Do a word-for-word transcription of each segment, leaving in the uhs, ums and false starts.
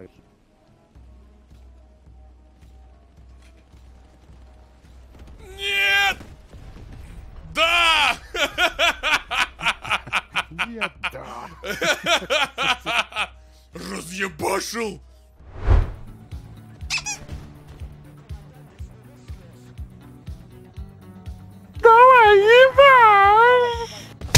делаешь? Нет! Да! Нет, да. Разъебашил! Давай, ебать!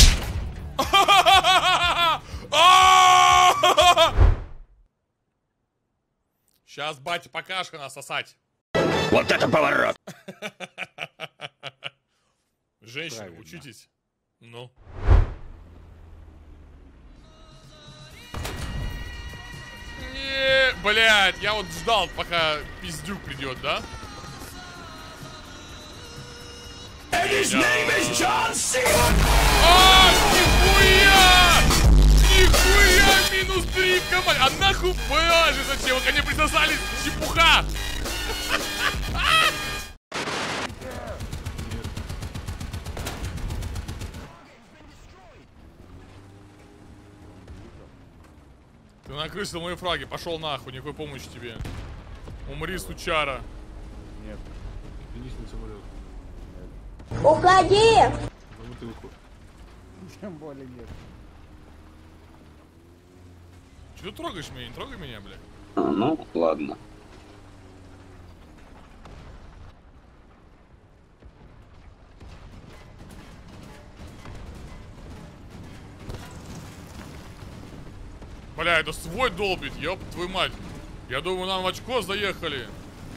Сейчас батя покажет нас сосать. Вот это поворот! Женщины, Правильно. учитесь. Ну. Не, блядь, я вот ждал, пока пиздюк придет, да? And his name is John C. А, нихуя! Нихуя! Минус три в команде! А нахуй боже, зачем? Вы ко мне присосались, чепуха! Ты накрысил мои фраги, пошел нахуй, никакой помощи тебе. Умри, сучара. Нет. Денис на самолет. Уходи! На бутылку. Тем более нет. Че ты трогаешь меня? Не трогай меня, блядь. А, ну, ладно. Бля, это свой долбит, ёб твою мать. Я думаю, нам в очко заехали.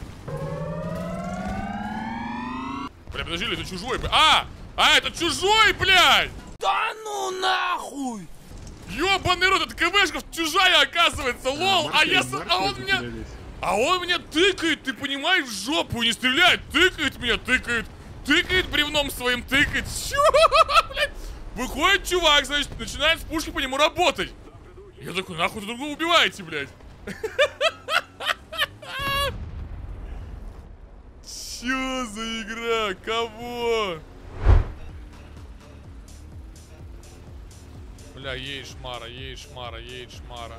Бля, подожди, это чужой, бля. А! А, это чужой, блядь! Да ну нахуй! Ёбаный рот, это КВшка чужая, оказывается, лол! А я... с- А он меня... А он меня тыкает, ты понимаешь, в жопу, не стреляет, тыкает меня, тыкает. Тыкает бревном своим, тыкает. Чё, блядь? Выходит чувак, значит, начинает с пушки по нему работать. Я такой, нахуй друг друга убиваете, блядь. Чё за игра? Кого? Бля, ей шмара, ей шмара, ей шмара.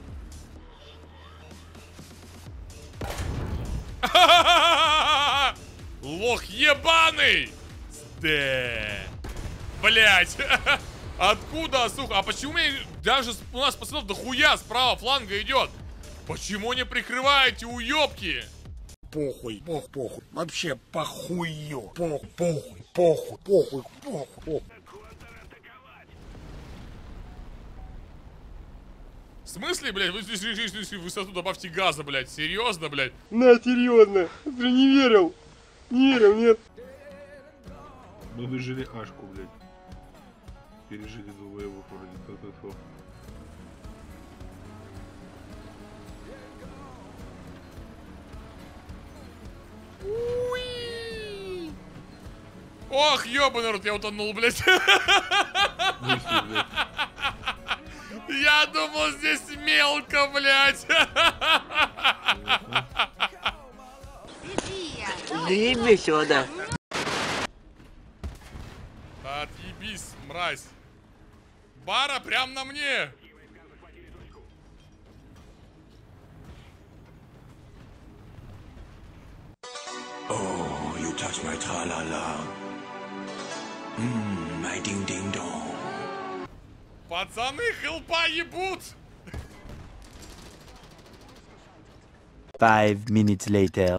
Лох ебаный! Да. Блять. Откуда, сука? А почему меня даже у нас пацанов дохуя справа фланга идет? Почему не прикрываете, уёбки? Похуй, пох, похуй. Вообще похую. Пох, похуй, похуй, похуй, похуй. В смысле, блядь? Вы решили высоту, добавьте газа, блядь. Серьезно, блядь? На, серьезно. Ты не верил. Не верил, нет. Мы выжили Ашку, блядь. Пережили долбоебов вроде. Фу-фу-фу. Ох, ёбаный рот, я утонул, блядь. Мысли, блядь. Я думал, здесь мелко, блядь. Заебись сюда. Отъебись, мразь. Бара прям на мне. Oh, you touch my tra-la-la. Mmm, my ding-ding-dong. Пацаны, хелпа ебут. Five minutes later.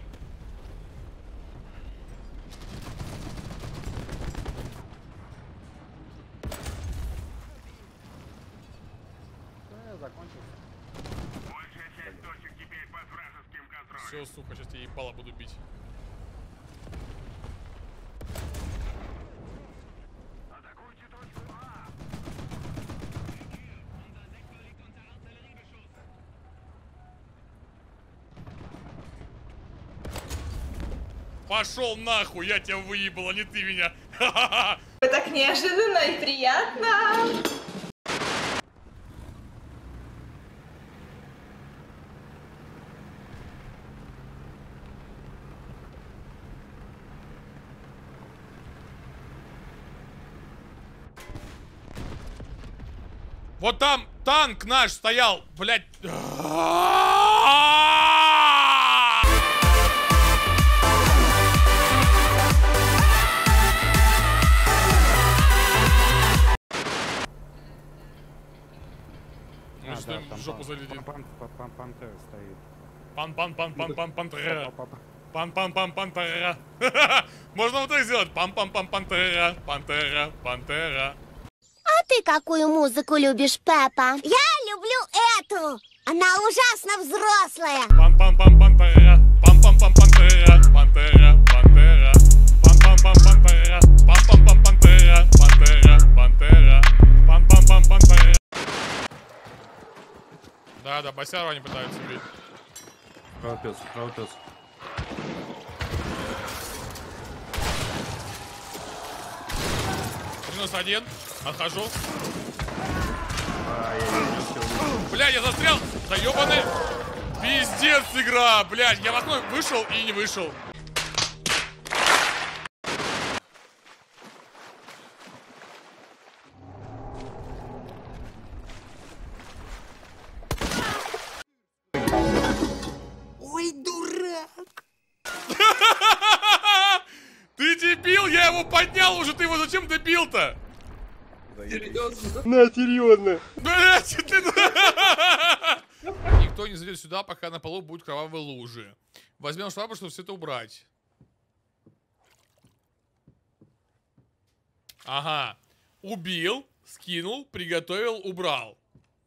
Все, сука, сейчас я ебало буду бить. Пошел нахуй, я тебя выебал, а не ты меня. Так неожиданно и приятно. Вот там танк наш стоял, блядь. жопу залетит. Пантера стоит. Пан-пан-пан-пан-пан-пантера. Пан-пан-пан-пантера. Можно вот так сделать. Пан-пан-пан-пантера. Пантера. Пантера. А ты какую музыку любишь, Пеппа? Я люблю эту. Она ужасно взрослая. Пан-пан-пан-пантера. Пан-пан-пан-пантера. Пантера. Пантера. Пан-пан-пан-пантера. Пан-пан-пан-пантера. Пантера. Пантера. Пан-пан-пан-пантера. Да, да, Басярова они пытаются убить. Право пес, право пес. Минус один. Отхожу. А, я не успел. Блядь, я застрял! Да ёбаный! Пиздец игра! Блядь, я в окно вышел и не вышел. Ой, дурак! Ты дебил, я его поднял уже, ты его зачем добил-то? На, серьезно. Блять, ты... Никто не зайдет сюда, пока на полу будут кровавые лужи. Возьмем швабру, чтобы все это убрать. Ага. Убил, скинул, приготовил, убрал.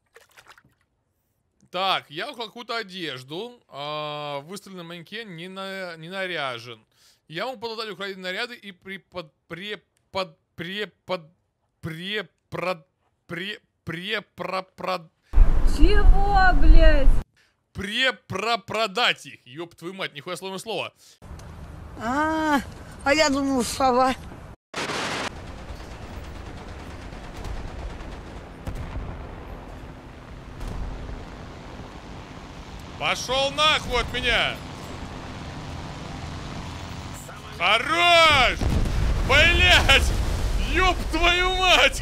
Так, я украл какую-то одежду. Э, выстрелил на манекен, не, на, не наряжен. Я могу подать украденные наряды и препод... препод... препод... препрод... пре... препропрод... Чего, блядь? Препропродать их. Ёб твою мать, нихуя сложное слово. А, а я думал, сова. Пошел нахуй от меня! Хорош! Блять! Ёб твою мать!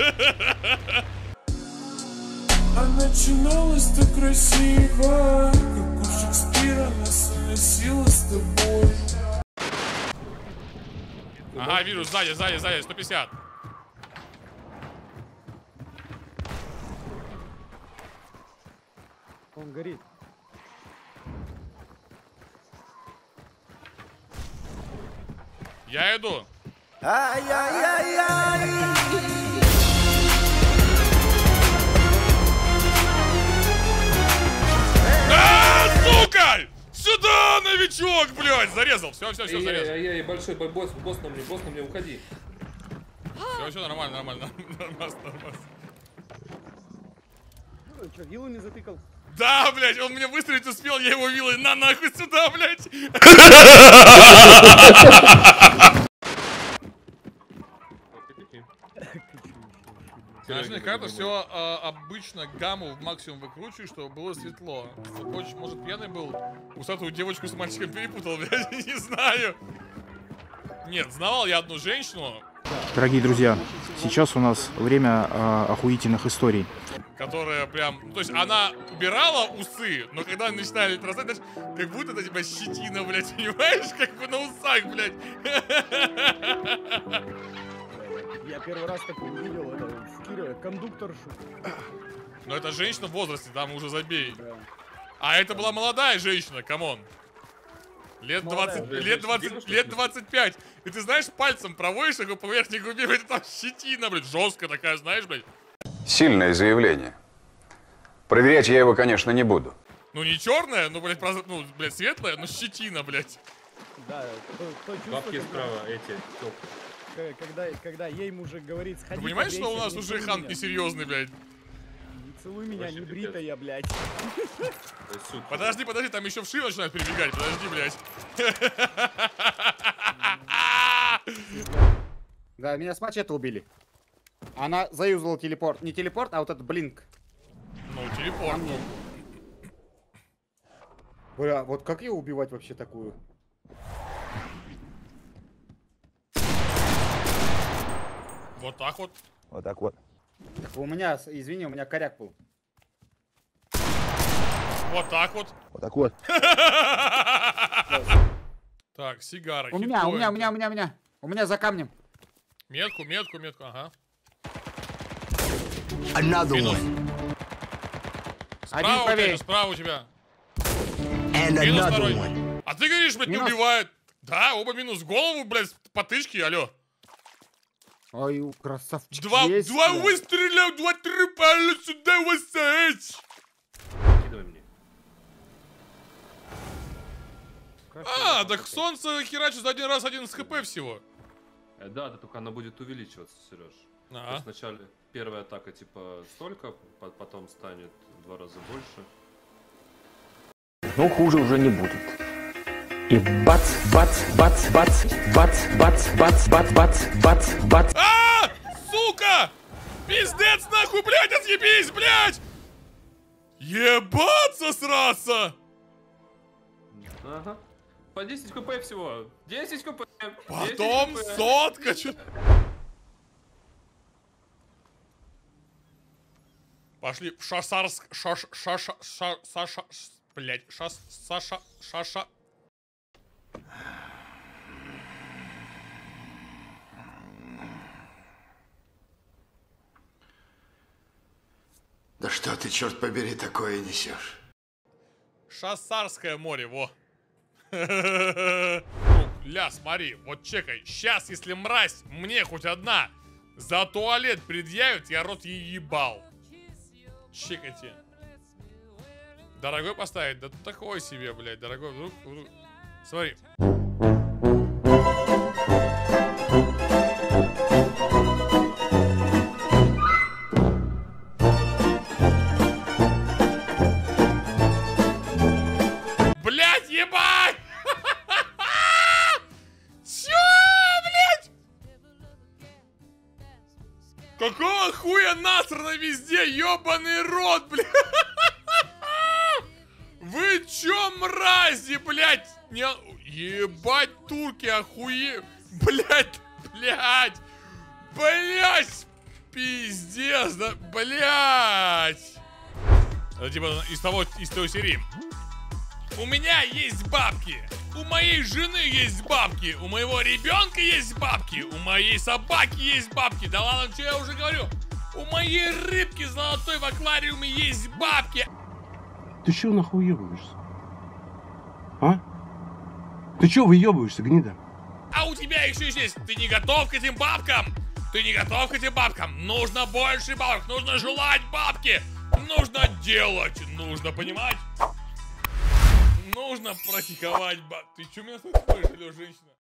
А начиналось так красиво, как у Шекспира нас уносило с тобой. Ага, вижу, сзади, сзади, сзади, сто пятьдесят. Он горит. Я иду. Ай-яй-яй-яй! А, сука! Сюда, новичок, блядь! Зарезал. Все, все, все, зарезал. Ай-яй-яй, большой босс, босс на мне, босс на мне, уходи. Все, все, нормально, нормально, нормально, нормально. Ну, что, виллу не затыкал? Да, блядь, он мне выстрелить успел, я его вилой на нахуй сюда, блядь. Нажми карту, все э, обычно гамму в максимум выкручивай, чтобы было светло. Хочешь, может, пьяный был? Усатую девочку с мальчиком перепутал, блядь, не знаю. Нет, знавал я одну женщину. Дорогие друзья, сейчас у нас время э, охуительных историй. Которая прям, то есть она убирала усы, но когда они начинали отрастать, знаешь, как будто это типа щетина, блядь, понимаешь, как бы на усах, блядь. Я первый раз такое увидел, это в Кирове, кондукторшу. Но это женщина в возрасте, там уже забей. Да. А это была молодая женщина, камон. Лет двадцать, лет двадцать, лет двадцать пять. И ты знаешь, пальцем проводишь его по верхней губе, это там щетина, блядь, жесткая такая, знаешь, блядь. Сильное заявление. Проверять я его, конечно, не буду. Ну не черная, ну, блядь, проз... ну, блядь, светлая, но щетина, блядь. Да, то, то чувство, бабки справа, эти, топ. Когда, когда ей мужик говорит, сходи. Ты понимаешь, что у нас уже хант несерьезный, блядь? Не целуй меня, не бритая, блядь. Подожди, подожди, там еще вши начинают перебегать, подожди, блядь. Да, меня с мачете убили. Она заюзала телепорт. Не телепорт, а вот этот блинк. Ну, телепорт. Бля, вот как ее убивать вообще такую? Вот так вот. Вот так вот. Так у меня, извини, у меня коряк был. Вот так вот. Вот так вот. Так, сигара. У меня, у меня, у меня, у меня, у меня. У меня за камнем. Метку, метку, метку, ага. Another one. Справа у тебя, правее. справа у тебя. And Минус another второй. one. А ты говоришь, блядь, не Минус. убивает. Да, оба минус. Голову, блядь, потычки, алло. Ой, красавчик. Два, есть, два блядь. выстрела, два трупа, алло, сюда, высадь. Кидывай мне. А, так солнце херачит за один раз один с хп всего. Э, да, да, только она будет увеличиваться, Сереж. А. То есть вначале первая атака типа столько, по- потом станет в два раза больше. Но хуже уже не будет. И бац, бац, бац, бац, бац, бац, бац, бац, бац, бац, бац. А, сука! Пиздец нахуй, блядь, отъебись, блядь! Ебаться сраться! Ага. По десять хп всего. десять хп. Потом десять хп. сотка, чё... Пошли в шасарск... Шаш... Шаша... Ша... Саша... Блядь, шас... Саша... Шаша... Да что ты, черт побери, такое несешь? Шассарское море, во. Ну, ля, смотри, вот чекай. Сейчас, если мразь мне хоть одна за туалет предъявит, я рот ей ебал. Чекайте. Дорогой поставить? Да такой себе, блядь, дорогой. Вдруг, вдруг. Смотри. Блядь, ебать! Чё, блядь? Какого хуя насрано везде, ёбаный рот, блядь? Вы чё, мрази, блядь? Не... Ебать, турки, охуе... Блядь, блядь! Блядь! Пиздец, да, блядь! Это типа из того, из той серии. У меня есть бабки, у моей жены есть бабки, у моего ребенка есть бабки, у моей собаки есть бабки. Да ладно, что я уже говорю? У моей рыбки золотой в аквариуме есть бабки. Ты чё нахуй ебаешься? А? Ты чё выебываешься, гнида? А у тебя еще есть. Ты не готов к этим бабкам? Ты не готов к этим бабкам? Нужно больше бабок, нужно желать бабки, нужно делать, нужно понимать. Нужно практиковать баб... Ты чё меня слышишь, женщина?